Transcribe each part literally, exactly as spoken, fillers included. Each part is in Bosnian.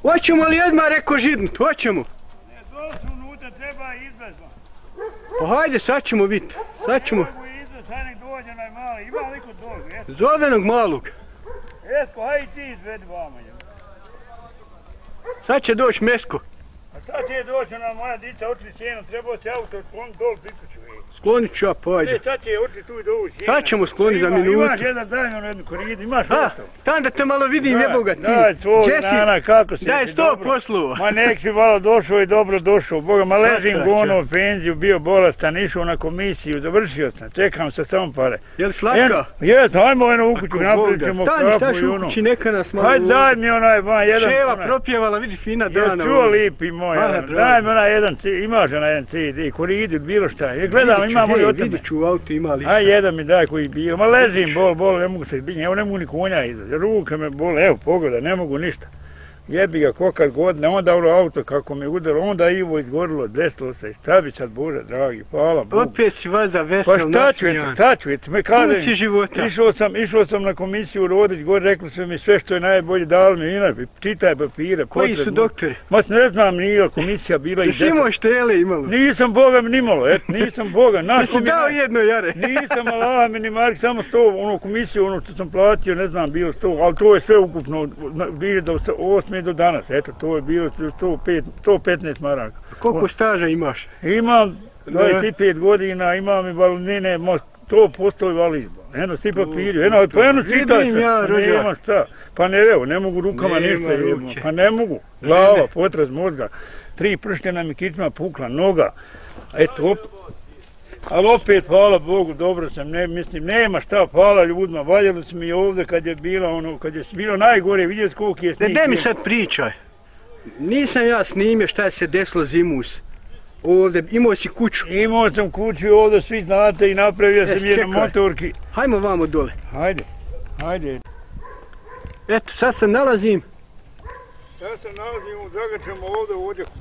Hoćemo li odmah reko židnut, hoćemo? Ne, dole su unutra, treba izvezma. Pa hajde, sad ćemo vidjeti, sad ćemo. Ne mogu izvez, hajde nek dođe onaj mali, ima li kod dole, esko? Zovenog malog. Esko, hajde ti izvedi vama. Sad će doći Mesko. A sad će doći ona moja dica, očli sjenu, trebao se auto skloniti dole prikuću. Sklonit ću ja, pa ajde. Ne, sad će očli tu i dovu sjenu. Sad ćemo skloniti za minutu. Imaš jedan, daj mi ono jednu koridu, imaš A, ostalo. stan da te malo vidim, jeboga ti. Daj, tvoj nana, kako si? Daj sto poslova. Ma nek si malo došao i dobro došao, Boga, ma ležim gono u penziju, bio bolestan, išao na komisiju, završio sam, čekam se samo pare. Je li slatka? Jes, hajmo eno u kuću, napravit ćemo kapu i ono. Stani, staš u kući, neka nas malo... Hajde, daj mi onaj, van, jedan... Ševa propjevala, vidi fina dana. Jes, čuo lipi moj, daj mi onaj jedan, imaš onaj jedan C D, koridu, bilo šta, je gledam, imamo i o tebe. Vidi ću u auto, ima li šta. Aj, jedan mi daj koji bio, ma ležim, bol, bol, ne mogu se digniti, evo ne mogu ni konja izaći, ruke me bole, evo pogledaj, ne mogu ništa. Jebi ga kokad godine, onda ono auto kako me udalo, onda Ivo izgorilo, desilo se, šta bi sad, Bože dragi, hvala Bogu. Opet si vazda vesel, nasmijan. Pa šta ću, eto, šta ću, eto, me kaže, si života? Išao sam, išao sam na komisiju Rodić, gore rekli su mi sve što je najbolje, dali mi inače, čitaj papire. Koji su doktori? Ma ne znam, nije komisija bila i deset. Ti si imao štele imalo? Nisam Boga mi nimalo, eto, nisam Boga. Ti si dao jedno jare? Nisam, Allah mi ni mark, samo sto, ono komisiju, ono što sam platio, ne znam, bilo sto, ali to je sve ukupno, bilo do osme do danas, eto, to je bilo sto petnaest maraka. Koliko staža imaš? Imam dvadeset pet godina, imam i valnine, sto posto je valizba. Eno, svi papiri, eno, pa eno čitaj se, nema šta. Pa ne, evo, ne mogu rukama ništa, pa ne mogu. Glava, potraz mozga, tri prštena mi kičma pukla, noga, eto, ali opet, hvala Bogu, dobro sam, ne, mislim, nema šta, hvala ljudima, valjali su mi ovdje kad je bilo ono, kad je bilo najgore, vidjeti koliko je snijeg. Daj mi sad pričaj, nisam ja snimio šta je se desilo zimus, ovdje, imao si kuću. Imao sam kuću ovdje, svi znate, i napravio sam jednu motorki. Hajmo vamo dole. Hajde, hajde. Eto, sad se nalazim. Sad se nalazim u Zagačama ovdje u odjeku.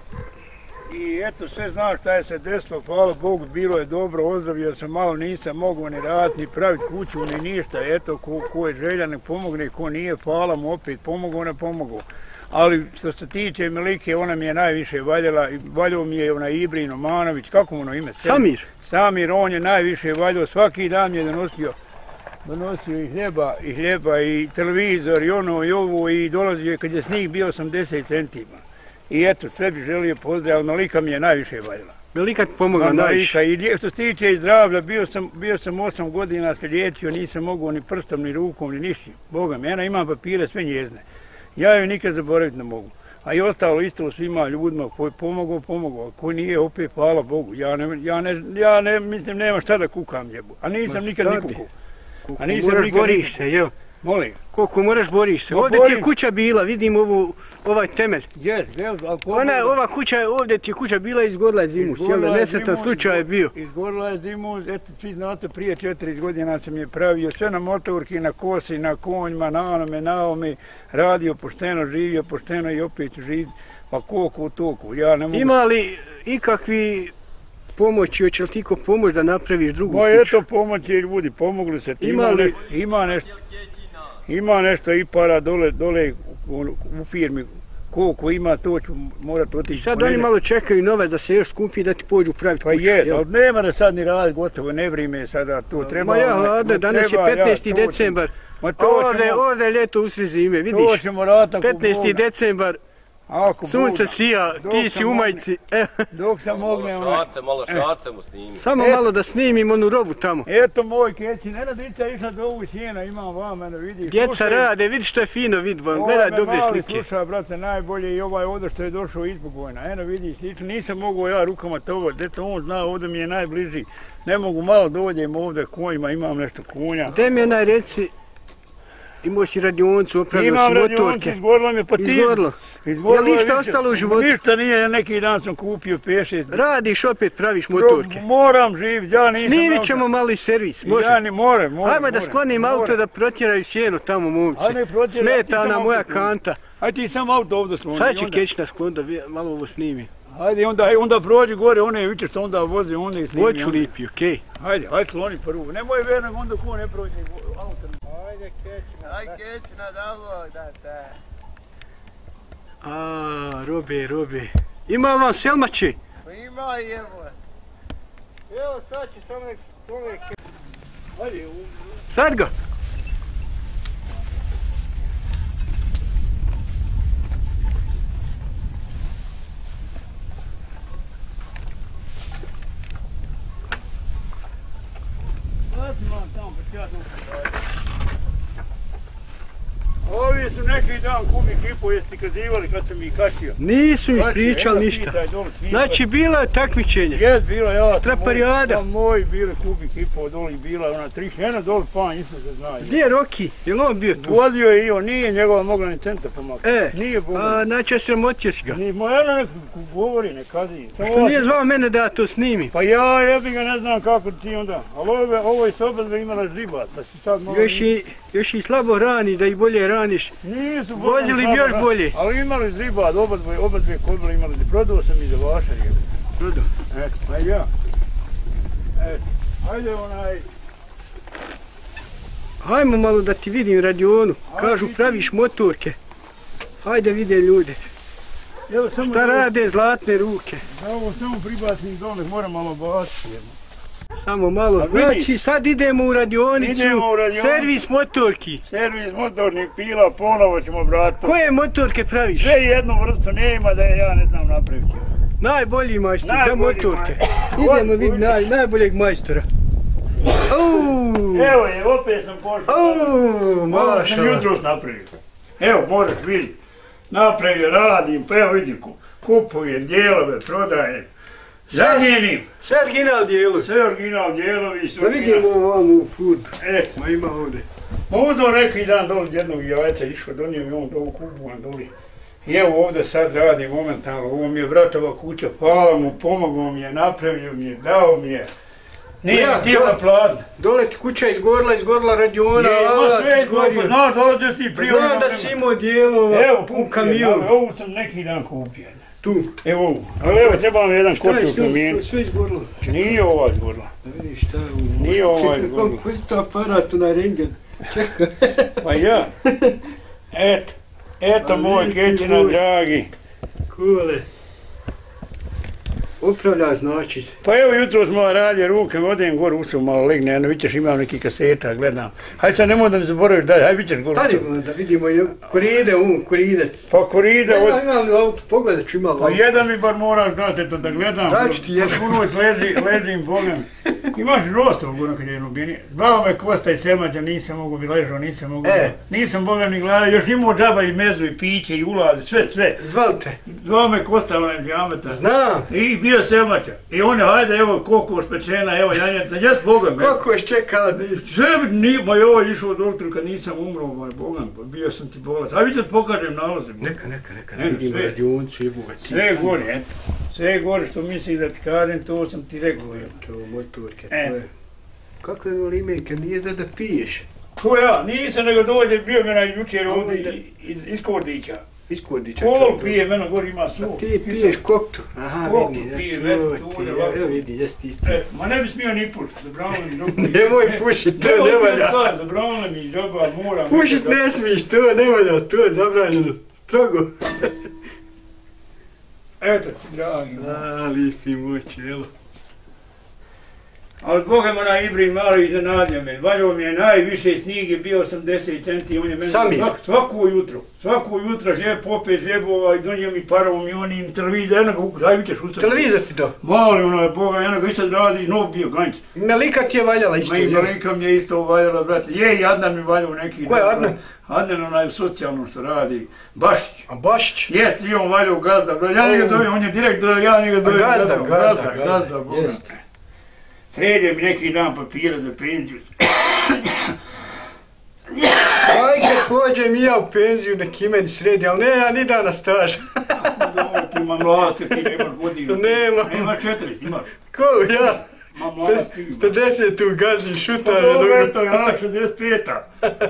I eto, sve znaš šta je se desilo, hvala Bogu, bilo je dobro, ozdravio sam malo, nisam mogao ni raditi, ni praviti kuću, ni ništa, eto, ko, ko je želja nek pomogne, ko nije, hvala mu opet, pomogao, ne pomogao. Ali što se tiče Milike, ona mi je najviše valjala, valjao mi je onaj Ibrin Omanović, kako mu ono ime? Samir. Samir, on je najviše valjao, svaki dan mi je donosio, donosio i hljeba, i hljeba, i televizor, i ono, i ovo, i dolazio je kad je snijeg bio osamdeset centima. I eto, sve bi želio pozdraviti, Milika mi je najviše valjala. Milika ti pomogla najviše? I što se tiče zdravlja, bio sam, bio sam osam godina se liječio, nisam mogao ni prstom, ni rukom, ni ništa. Boga mi, ja imam papire sve njezne. Ja joj nikad zaboraviti ne mogu. A i ostalo isto svima ljudima koji pomogao, pomogao, a koji nije, opet hvala Bogu. Ja ne, ja ne, ja ne, mislim, nema šta da kukam ljebu. A nisam nikad ni kukao. A nisam moraš nikad boriš se, jel? Molim. Koliko moraš boriš se. Ovdje ti je kuća bila, vidim ovu, ovaj temelj. Jes, jel, ali Ona, ova kuća, ovdje ti je kuća bila, izgorila je zimus, jel da nesretan slučaj je bio? Izgorila je zimus, eto, svi znate, prije četiri godina sam je pravio, sve na motorki, na kosi, na konjima, na onome, na ovome, radio pošteno, živio pošteno i opet živio, pa koliko toliko, ja ne mogu... Ima li ikakvi pomoći, hoće li ti ko pomoć da napraviš drugu kuću? Ma eto, pomoći ljudi, pomogli se, ima nešto, ima nešto. Ima nešto i para dole, dole u firmi, koliko ima to ću morat otići. Sad oni malo čekaju nove da se još skupi da ti pođu praviti kuću. Pa je, ali nema da sad ni raditi gotovo, ne vrime sada to treba. Ma ja, hladno, danas je petnaesti decembar, ovdje je ljeto usred zime, vidiš? To ćemo raditi ako Boga. petnaesti decembar, sunce sija, ti si u majici. Dok sam mogne... Malo šace mu snimi. Samo malo da snimim onu robu tamo. Eto moj kećin, eno djeca išla do ovu sjena, imam vam, eno vidiš. Djeca rade, vidi što je fino, vidi vam, gledaj dobre slike. Mali sluša, brate, najbolje i ovaj ovdje što je došao izbog vojna. Eno vidiš, nisam mogao ja rukama toga, djeca on zna, ovdje mi je najbliži. Ne mogu malo dođem ovdje konjima, imam nešto konja. Gdje mi je onaj reci, imao si radioncu, opravio si motorke. Imam radioncu, izgorilo mi pa ti. Izgorilo. Je li ništa ostalo u životu? Ništa nije, neki dan sam kupio pet šest. Radiš opet, praviš motorke. Moram živjeti, ja nisam... Snimit ćemo mali servis, može? Ja ni more, more. Hajmo da sklonim auto da protjeraju sjenu tamo, momci. Smeta ona moja kanta. Hajde ti sam auto ovdje skloni. Sad će Kećina sklon da malo ovo snimi. Hajde, onda prođi gore, one vičeš, onda vozi, onda i snimi. Hoću lipi, okej. Hajde, hajde skloni prvo. Nemoj verno, onda ko ne prođe auto. Hajde Kećina. Hajde Kećina, davoj, da te. A, robe, robe. Ima li vam selmači? Pa ima i evo. Evo sad će samo nek čovjek... Sad ga. Ovi su neki dan kubik i po jeste kazivali kad sam ih kačio. Nisu mi pričali ništa. Znači bilo je takmičenje. Jes, bilo ja. Traparijada. Moji bili kubik i po doli, bila ona tri žena doli pa nisam se znaju. Gdje je Roki? Je li on bio tu? Vozio je i on, nije njegova mogla ni centa pomakati. E, nije a znači sramotio si ga. Ni moja nek govori, ne kazi. Što nije zvao mene da ja to snimim? Pa ja jebi ga ne znam kako ti onda. Ali ovo, ovo je s obadve imala žibat, da si sad mogla... Još i, još i slabo raniš, da ih bolje raniš. Nisu vozili bi još bolje. Ali imali zribad, obadve, obadve kodbile imali. Prodao sam i za vaša jebi. Prodao? Eto, aj ja. Eto, ajde onaj... Hajmo malo da ti vidim radionu. Kažu praviš motorke. Hajde vide ljude. Evo, samo šta rade zlatne ruke. Da ovo samo pribacim dole, moram malo baciti. Samo malo. Znači sad idemo u radionicu. Idemo u radionicu. Servis motorki. Servis motornih pila, ponovo ćemo vratiti. Koje motorke praviš? Sve jednu vrstu nema da je ja ne znam napraviti. Najbolji majstor za motorke. Idemo vidjeti naj, najboljeg majstora. Uuu. Evo je, opet sam pošao. Uuu, mašala. Ovo sam jutros napravio. Evo, moraš vidjeti. Napravio, radim, pa evo vidim, kupujem dijelove, prodajem. Zamjenim. Sve original dijelovi. Sve original dijelovi. Da vidimo ovam u furbu. Eto. Ma ima ovdje. Ma uzeo neki dan doli jednog jajca, išao donio mi on dolu kupujem doli. I evo ovdje sad radim momentalno, ovo mi je bratova kuća, hvala mu, pomogao mi je, napravio mi je, dao mi je. Nije mi tijela plazna. Dole ti kuća izgorila, izgorila radiona, alat izgorio. Znaš, ovdje si prije... Znam da si imao dijelova u kamionu. Ovu sam neki dan kupio. Tu? Evo ovu. Ali evo, treba vam jedan koč u kamijenu. Sve izgorilo? Nije ova izgorila. Da vidiš šta je ovo. Nije ova izgorila. Koji je to aparat na rengen? Čekaj. Pa ja. Eto. Eto moj Kećina, dragi. Kule. Upravlja znači se. Pa evo jutro smo radio ruke, odem gore usao malo legne, jedno vićeš imam neki kaseta, gledam. Hajde sad nemoj da mi zaboraviš dalje, hajde vićeš gore usao. Hajde da vidimo koride, um, koridec. Pa koride... Nema imam li auto, pogledaj ću imam li auto. Pa jedan mi bar moraš dati to da gledam. Daj ću ti jedan. Unoć leži, ležim, pogledam. Imaš rosto gore kad je jedno bini. Zvao me Kosta i Semađa, nisam mogu bi ležao, nisam mogu. E. Nisam boga ni glada, još imao džaba i mezu i piće i ulaze, sve, sve. Zvali te? Zvao me Kosta, onaj džameta. Znam. I bio Semađa. I on je, hajde, evo kokoš pečena, evo janjetna, jes Boga me. Kokoš čekala nisi? Sve bi, nije, ma joj, išao doktor kad nisam umro, moj Boga, bio sam ti bolac. A vidite, pokažem nalaze. Neka, neka, neka, da vidimo radioncu, jebu ga ti. Sve gore, eto. Sve gore što misli da ti kažem, to sam ti rekao. To motorke, e. to je. Kakve je limenke, nije za da piješ? Ko ja, nisam nego dođe, bio me na jučer ovdje iz, iz Kordića. Iz Kordića? Kol pije, meno gore ima su. A ti piješ koktu? Aha, koktu vidi. pije, vetu, tune, ovako. Evo vidi, jesi ti isto. E, ma ne bi smio ni pušiti, zabranili mi dok... Nemoj pušit, to ne valja. Zabranili mi džaba, moram... Pušit ne smiješ, to ne valja, to je zabranjeno, strogo. Eto ti, dragi moj. A, lipi moj čelo. Ali Boga mu na Ibrin malo iznenadio me. Valjao mi je najviše snige, bio osamdeset centi, on je meni svak, svako jutro. Svako jutro žele popet žebova i donio mi parovom i onim televizor, jednog zajvićeš ustati. Televizor ti to? Mali ono je Boga, jednog i sad radi, nov bio ganć. Malika ti je valjala isto? Ma i Malika mi je isto valjala, brate. Je, i Adnan mi valjao neki. Ko je Adnan? Adnan onaj u socijalnom što radi. Bašić. A Bašić? Jest, i on valjao gazda, brate. Ja njega zovem, on je direktor, ja njega zovem gazda. Gazda, gazda, gazda, Boga. Sredio mi neki dan papira za penziju. Aj kad pođem i ja u penziju nek i meni sredi, ali ne ja ni dana staža. Dobro ti ima mlad, ti nemaš godinu. Nema. Nema četiri, imaš. Ko ja? Ma mlad ti imaš. pedeset tu gazi šuta. Pa dobro to ja, šezdeset peta.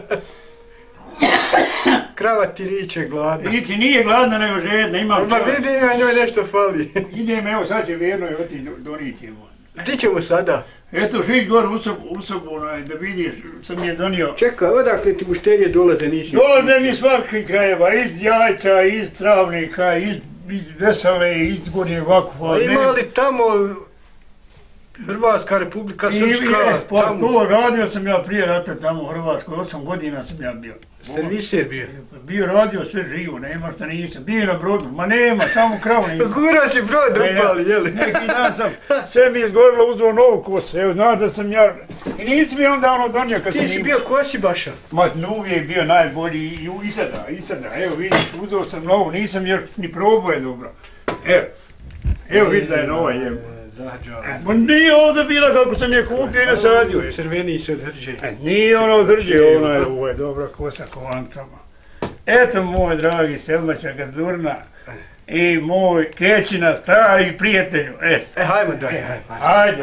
Krava ti riče gladna. Riči nije gladna nego žedna, imam čas. Ma vidi ima njoj nešto fali. Idem, evo sad će vjerno i oti doniti je. Gdje ćemo sada? Eto, žić gore u sobu, u sobu, onaj, da vidiš, sam je donio. Čekaj, odakle ti mušterije dolaze, nisi? Dolaze mi svakih krajeva, iz Jajca, iz Travnika, iz, iz Vesele, iz Gornjeg Vakova. A ima li tamo Hrvatska Republika Srpska? Pa to, radio sam ja prije rata tamo u Hrvatskoj, osam godina sam ja bio. Serviser bio? Bio radio sve živo, nema šta nisam. Bio na brodu, ma nema, samo kravu nisam. Gurao si brod upali, jeli? Neki dan sam, sve mi je izgorilo, uzeo novu kosu, evo, znaš da sam ja... I nisi mi onda ono donio kad sam... Ti si bio Kosibaša? Ma, uvijek bio najbolji i, i sada, i sada, evo vidiš, uzeo sam novu, nisam još ni probao je dobro. Evo, evo vidi da je nova, evo. Zađao. Ma nije ovdje bila kako sam je kupio i nasadio je. Crveniji se odrđe. Nije ono drži, ono je, ovo je dobra kosa kovancama. Eto moj dragi Selmača Gazdurna i moj Kećina stari prijatelju. E, e hajmo dalje, hajmo. Ajde.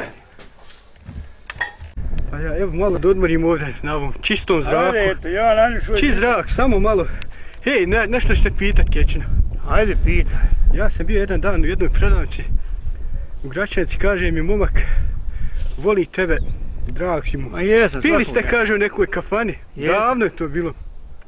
Pa ja evo malo da odmorim ovdje na ovom čistom zraku. Ajde, eto, ja nanišu... Čist zrak, samo malo. Hej, ne, nešto ćete pitat Kećina. Ajde, pitaj. Ja sam bio jedan dan u jednoj prodavnici u Gračanici, kaže mi momak, voli tebe, drag si mu. Ma jesam, pili ste, kaže, u nekoj kafani, davno je to bilo.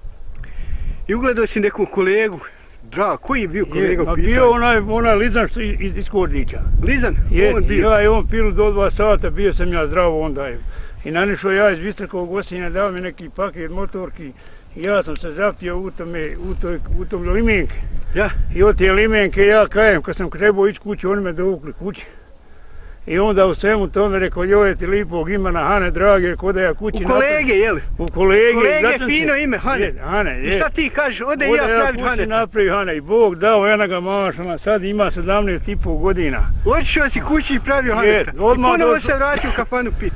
I ugledao si neku kolegu, drag, koji je bio kolega u pitanju? Bio onaj, onaj Lizan što iz, iz Kordića. Lizan? Je, on bio? Ja i on pil do dva sata, bio sam ja zdravo onda je. I nanišao ja iz Vistrakovog Osinja, dao mi neki paket motorki. I ja sam se zapio u tome, u toj, u tom limenke. Ja? I od te limenke ja kajem, kad sam trebao ići kući, oni me dovukli kući. I onda u svemu tome rekao, joj ti lipog imena Hane drage, ko da ja kući... U kolege, jeli? U kolege. Kolege, fino ime, Hane. Je, Hane, je. I šta ti kažeš, ode i ja pravit Hane? Ode ja kući napravi Hane i Bog dao jednoga mašana, sad ima sedamnaest i pol godina. Otišao si kući i pravio Haneta. I ponovo se vratio u kafanu pit.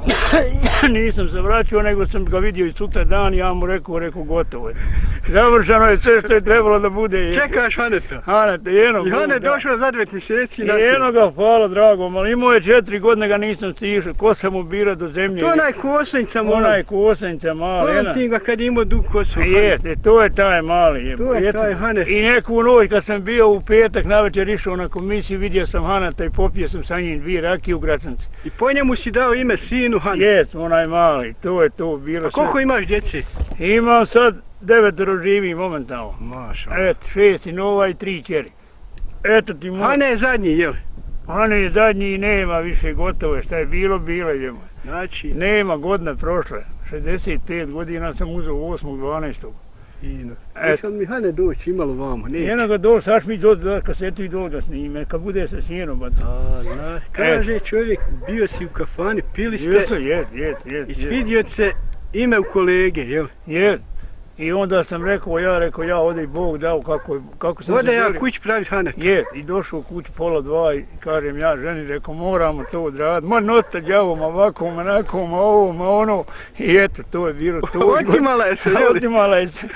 Nisam se vraćao, nego sam ga vidio i sutra dan, ja mu rekao, rekao gotovo je. Završeno je sve što je trebalo da bude. Čekaš Haneta? Haneta, jednog. I Hane došao za devet mjeseci. Jednoga, hvala dragom, ali imao je četiri godine ga nisam stišao, kosa mu bira do zemlje. To onaj kosanjca mali. Onaj kosanjca mali. Pamtim ga kad je imao dug kosu. Jeste, to je taj mali. To je taj Hane. I neku noć kad sam bio u petak navečer išao na komisiju, vidio sam Haneta i popio sam sa njim dvije rakije u Gračanci. I po njemu si dao ime sinu Hane? Jes, onaj mali, to je to bilo. A koliko imaš djece? Imam sad devetero živi momentalno. Maša. Eto, šest sinova i tri čeri. Eto ti moj... Hane je zadnji, jel? Hane je zadnji i nema više, gotovo je, šta je bilo, bilo je. Znači... Nema, godina prošle, šezdeset pet godina sam uzeo osmog dvanaestog Fino. Neće li mi Hane doći imalo vamo, neće? Jednoga doći, saš mi doći da kasetu i doći da snime, kad bude sa sjenom. A, zna, kaže čovjek, bio si u kafani, pili ste... Jesu, jes, jes, jes. I svidio se ime u kolege, jel? Jes. I onda sam rekao, ja rekao, ja ode i Bog dao kako, kako sam... Ode ja kući praviti Haneta. Je, i došao u kući pola dva i kažem ja ženi, rekao, moramo to odraditi. Ma nota djavom, ovako, onako, ovo, ono. I eto, to je bilo to. Otimala je se, jel? Otimala je se.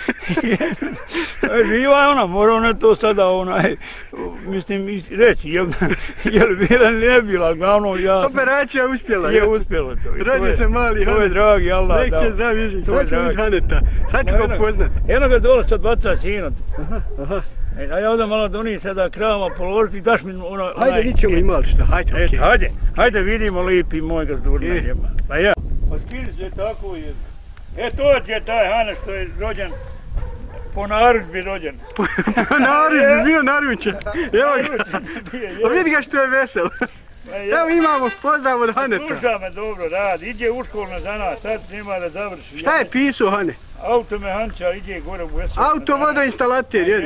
Živa je ona, mora ona to sada, onaj, mislim, reći, jel, jel bila ili ne bila, glavno ja... Operacija uspjela, je? Je uspjela to. Rodio se mali Hanet. To je dragi, Allah dao. Nek je zdrav, Ježi, sad ću vidjeti Haneta. Sad ću ga upoznat. Eno ga dole sad baca sinot. Aha, aha. A ja ovdje malo donim sada kravama položiti, daš mi ono... Hajde, vidćemo imali što, hajde, okej. Hajde, hajde vidimo lipi moj Gazdurna ljema. Pa ja. Pa skili se tako je. E to je taj Hane što je rođen, po narudžbi rođen. Po narudžbi, bio naručen. Evo ga, a vidi ga što je vesel. Evo imamo pozdrav od Haneta. Sluša me dobro, rad, iđe u školu na zanat, sad nema da završi. Šta je pisao Hane? Automehančar, iđe gore u Vesu. Auto vodoinstalater, jedi.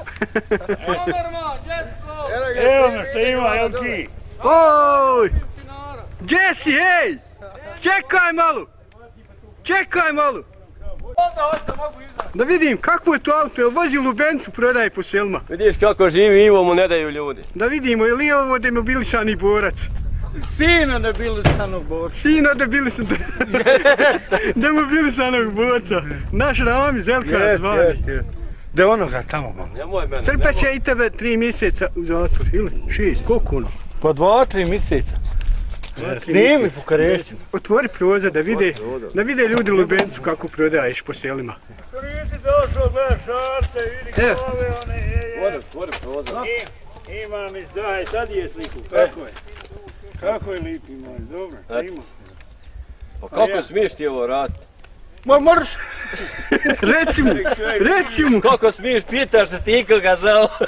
Evo me što ima, jel ki? Oj! Jesse, hej! Čekaj malo! Čekaj malo! Da vidim, kakvo je to auto, jel vozi lubencu, prodaje po selma? Vidiš kako živi, Ivo mu ne daju ljudi. Da vidimo, je li ovo demobilisani borac? Sina debilisanog borca. Sina debilisanog demobilisanog borca. Naš Rami, Zelka zvani. De onoga tamo malo. Nemoj mene, Strpeće i tebe tri mjeseca u zatvor, ili šest, koliko ono? Pa dva, tri mjeseca. Snimi Fukarešćinu. Otvori prozor da vide, da vide ljudi lubencu kako prodaješ po selima. To nisi došao, gledaš šarte, vidi kove one, je, je. Otvori prozor. Imam izdaj, sad je sliku, kako je? Kako je lipi moj, dobro, ima. Pa kako smiješ ti ovo raditi? Ma marš! Reci mu, reci mu! Kako smiješ, pitaš se ti koga za ovo?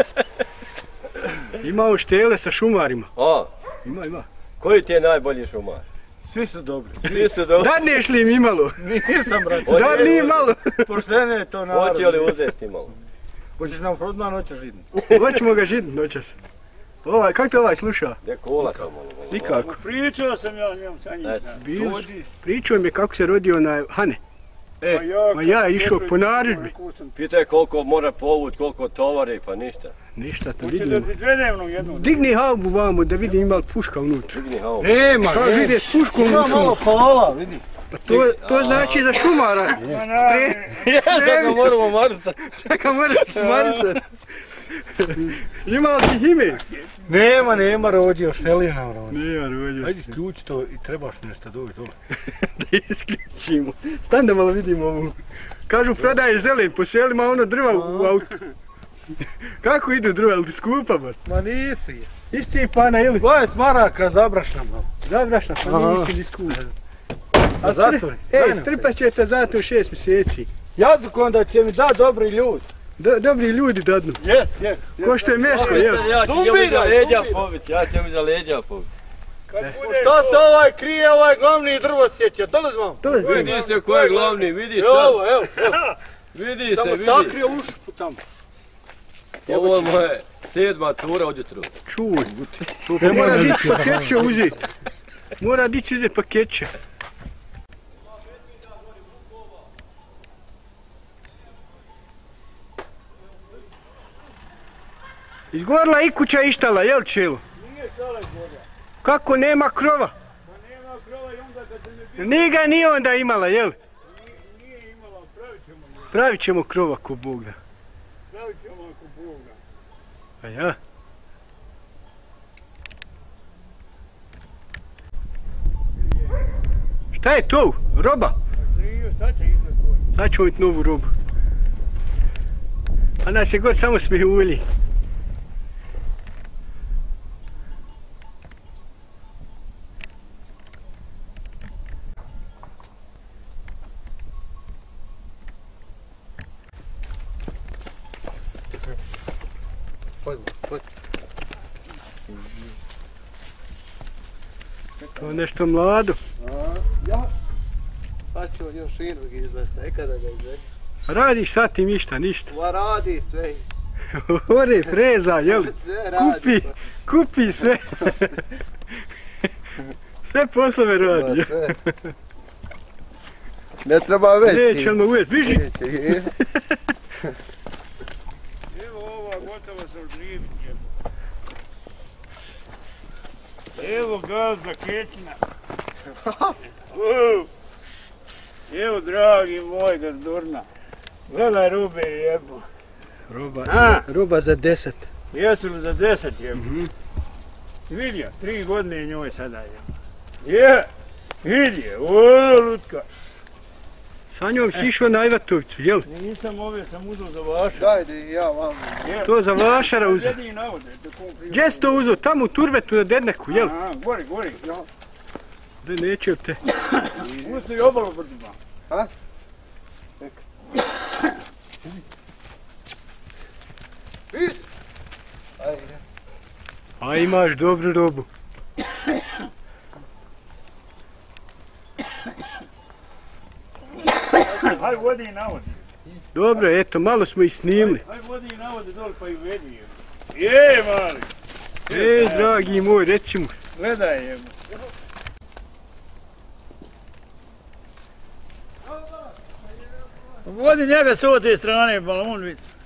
Imao štele sa šumarima. O, Ima, ima. koji ti je najbolji šumar? Svi su dobri. Svi su dobro. Dadneš li im imalo? Nisam, brate. Da li imalo? Poštene je to narod. Hoće li uzeti malo? Hoćeš nam prodma noća židni? Hoćemo ga židiti noćas. Ovaj, kako te ovaj sluša? Gdje kola kao malo? Nikako. Pričao sam ja njom sa njim. Eto. Bil, pričao mi je kako se rodio na Hane. E, Ma ja išao po narudžbi. Pitaj koliko mora povut, koliko tovari, pa ništa. Ništa, to Hoće da vidimo. si dvedevnog jednog. Digni haubu vamo da vidim ima li puška unutra. Digni haubu. Nema, Kao vidiš puškom u Ima malo šumu. palola, vidi. Pa to, to znači za šumara. Ma naravno. Ja ga moramo marsati. Čekaj, moraš marisati. Ima li ti ime? Nema, nema rođio, štelio nam rođio. Nema rođio. Ajde isključi to i trebaš nešto doći dole. Da isključimo. Stan da malo vidimo ovu. Kažu prodaje zelen po selima, ono drva u autu. Kako idu drva, ali ti skupa bar? Ma nisi. Iscijepana ili? Ovo je smaraka zabrašna malo. Zabrašna, pa Aha. nisi ni skupa. A zatvori. Ej, strpat će te zato šest mjeseci. Jazuk onda će mi da dobri ljudi. Do, dobri ljudi dadnu. Jes, jes. Ko što je meško, jel? Ja ću njemu za leđa pobiti, ja ću njemu za leđa pobiti. Šta se ovaj krije, ovaj glavni drvo sjeća, dole zvam. To je zvim. Vidi se ko je glavni, vidi Evo, sad. evo, evo. Vidi Da se, mu vidi. sakrio ušpu tamo. Ovo je moja sedma tura od jutru. Čuj, to mora dići paketće uzeti. Mora dići uzeti paketće. Izgorila i kuća i štala, jel čelo? Nije štala izgorila. Kako nema krova? Pa nema krova i onda kad se ne bi... Nije ga ni onda imala, jel? Nije imala, pravit ćemo je. Pravit ćemo krova ko Bog da. Pravit ćemo ako Bog da. A ja? Šta je to? Roba? Nije, sad će izgled gore. Sad ćemo imati novu robu. A nas je god samo smijuli. To je nešto mlado. Ja. Sad ću još jednog izvesti, nekada ga izvesti. Radiš sad ti ništa, ništa. Ma radi sve. Ore, freza, jel? Sve radi. Kupi, kupi sve. Sve poslove radi. Ma sve. Ne treba već. Neće li me uvjet, biži. Neće. Evo ova, gotovo sam živit jebo. Evo gazda Kećina. U. Evo dragi moj gazdurna. Gledaj rube jebo. Roba, A? roba za deset. Jesu li za deset jebo? Mhm. Vidio, tri godine njoj sada jebo. Je, vidi je, o lutka. Sa njom si išao na Ivatovicu, jel? Nisam ove sam uzao za vaša. Dajde ja vam. Je. To za vašara uzeo. Jedini navode, da kom prije. Gdje si to uzeo? Tamo u Turbetu na Dedneku, jel? Aha, gori, gori. Da neće te. Usto i obalo brziba. Ha? Vidi. Ajde. A imaš dobru robu. Haj vodi i navodi. Dobro, eto, malo smo i snimili. Haj vodi i navodi dole pa i vedi je. Je, mali. Ej, dragi moj, reci mu. Gledaj je. Vodi njega s ove strane, pa on vidi.